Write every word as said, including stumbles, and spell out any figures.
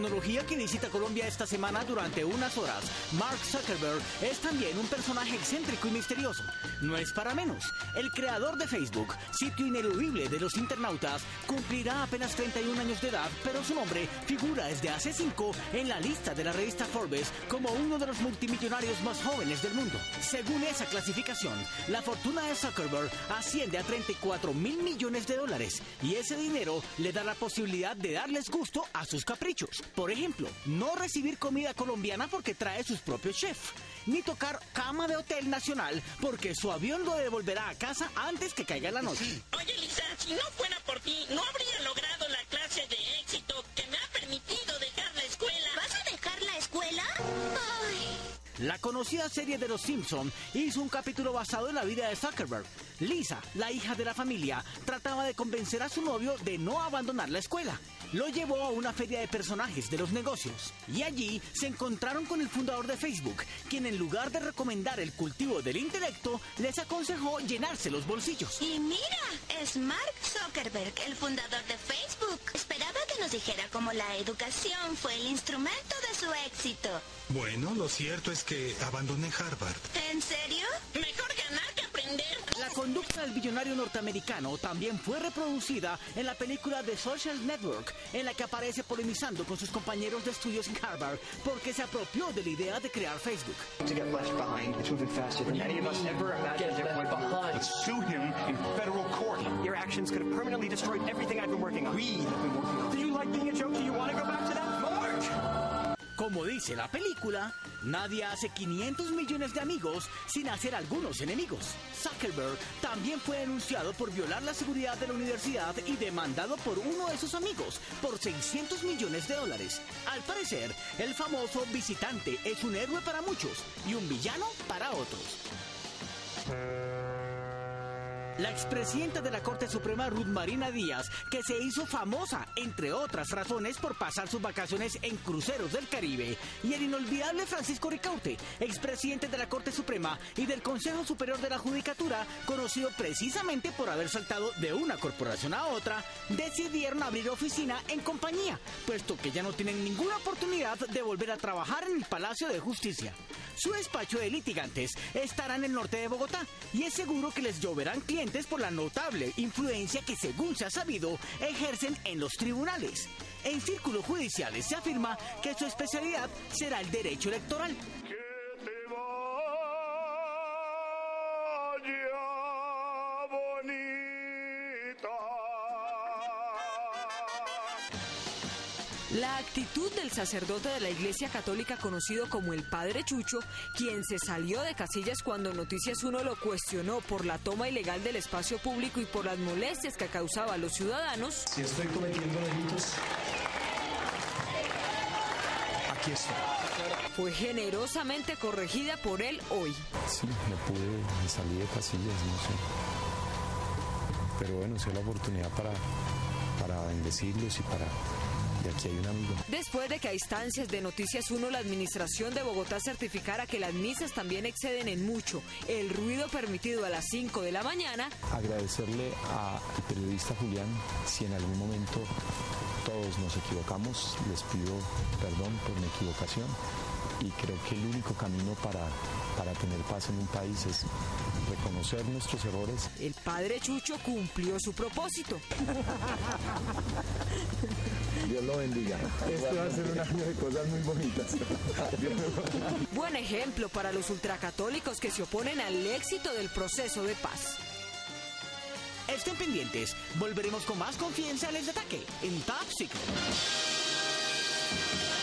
tecnología que visita Colombia esta semana durante unas horas. Mark Zuckerberg es también un personaje excéntrico y misterioso. No es para menos. El creador de Facebook, sitio ineludible de los internautas, cumplirá apenas treinta y un años de edad, pero su nombre figura desde hace cinco en la lista de la revista Forbes como uno de los multimillonarios más jóvenes del mundo. Según esa clasificación, la fortuna de Zuckerberg asciende a treinta y cuatro mil millones de dólares y ese dinero le da la posibilidad de darles gusto a sus caprichos. Por ejemplo, no recibir comida colombiana porque trae sus propios chefs, ni tocar cama de hotel nacional porque su avión lo devolverá a casa antes que caiga la noche. Oye, Lisa, si no fuera por ti, no habría logrado la clase de éxito que me ha permitido dejar la escuela. ¿Vas a dejar la escuela? Ay. La conocida serie de Los Simpson hizo un capítulo basado en la vida de Zuckerberg. Lisa, la hija de la familia, trataba de convencer a su novio de no abandonar la escuela. Lo llevó a una feria de personajes de los negocios y allí se encontraron con el fundador de Facebook, quien en lugar de recomendar el cultivo del intelecto, les aconsejó llenarse los bolsillos. Y mira, es Mark Zuckerberg, el fundador de Facebook. Esperaba que nos dijera cómo la educación fue el instrumento de su éxito. Bueno, lo cierto es que abandoné Harvard. ¿En serio? Mejor ganar que aprender. La conducta del billonario norteamericano también fue reproducida en la película The Social Network, en la que aparece polemizando con sus compañeros de estudios en Harvard porque se apropió de la idea de crear Facebook. To get left behind, it's moving faster than any of us ever imagined it went behind. Let's sue him in federal court. Your actions could have permanently destroyed everything I've been working on. We have been working on. Do you like being a joke? Do you want to go back to that? Mark! Como dice la película, nadie hace quinientos millones de amigos sin hacer algunos enemigos. Zuckerberg también fue denunciado por violar la seguridad de la universidad y demandado por uno de sus amigos por seiscientos millones de dólares. Al parecer, el famoso visitante es un héroe para muchos y un villano para otros. La expresidenta de la Corte Suprema, Ruth Marina Díaz, que se hizo famosa, entre otras razones, por pasar sus vacaciones en cruceros del Caribe, y el inolvidable Francisco Ricaurte, expresidente de la Corte Suprema y del Consejo Superior de la Judicatura, conocido precisamente por haber saltado de una corporación a otra, decidieron abrir oficina en compañía, puesto que ya no tienen ninguna oportunidad de volver a trabajar en el Palacio de Justicia. Su despacho de litigantes estará en el norte de Bogotá y es seguro que les lloverán clientes por la notable influencia que, según se ha sabido, ejercen en los tribunales. En círculos judiciales se afirma que su especialidad será el derecho electoral. Que te vaya bonita. La actitud del sacerdote de la Iglesia Católica conocido como el Padre Chucho, quien se salió de casillas cuando Noticias uno lo cuestionó por la toma ilegal del espacio público y por las molestias que causaba a los ciudadanos. Si estoy cometiendo delitos, aquí estoy. Fue generosamente corregida por él hoy. Sí, me pude, me salí de casillas, no sé. Pero bueno, sé la oportunidad para, para bendecirlos y para... Y aquí hay un amigo. Después de que a instancias de Noticias uno la administración de Bogotá certificara que las misas también exceden en mucho el ruido permitido a las cinco de la mañana. Agradecerle al periodista Julián, si en algún momento todos nos equivocamos, les pido perdón por mi equivocación y creo que el único camino para, para tener paz en un país es reconocer nuestros errores. El Padre Chucho cumplió su propósito. Dios lo bendiga. Este va a ser un año de cosas muy bonitas. Buen ejemplo para los ultracatólicos que se oponen al éxito del proceso de paz. Estén pendientes, volveremos con más confianza en el ataque en Top Secret.